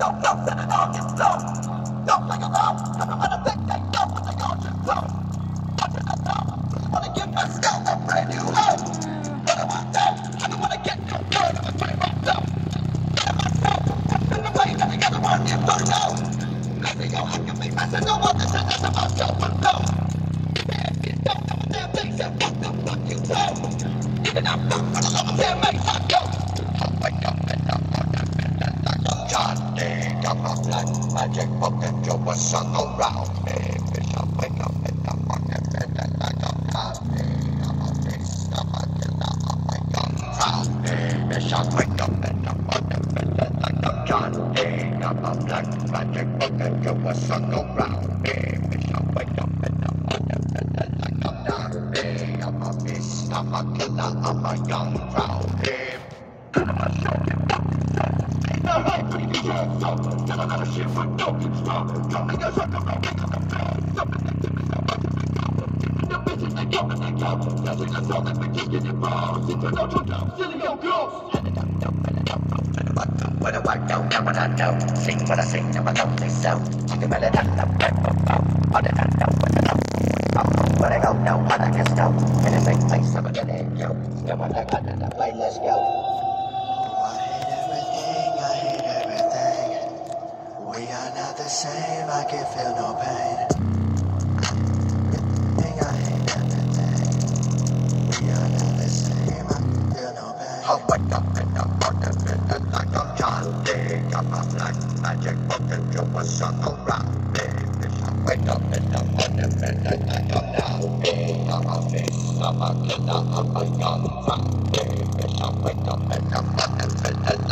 Magic potential was sung around me. Bishop, wake up in the morning, and then I come down me. I'm a beast, I'm a killer, I'm a young crown me. Bishop, wake up in the morning, and then I come down me. I'm a black magic potential was sung around me. Bishop, wake up in the morning, and then I come down me. I'm a beast, I'm a killer, I'm a young crown me. What do I know? Now what I know. Sing what I sing, now I don't think so. You better not know what I know, what I know. What I go, know what I can know. In the same place, I'm gonna name you. Now what I got in the play, let's go. We are not the same, I can feel no pain. I hate everything. We are not the same, I can feel no pain. I wake up in the morning, feeling like I'm John D. I'm a black magic potential was sung around me. I wake up in the morning, feeling like I'm down D. I'm a beast, I'm a killer, I'm a young crown D. I wake up in the morning, feeling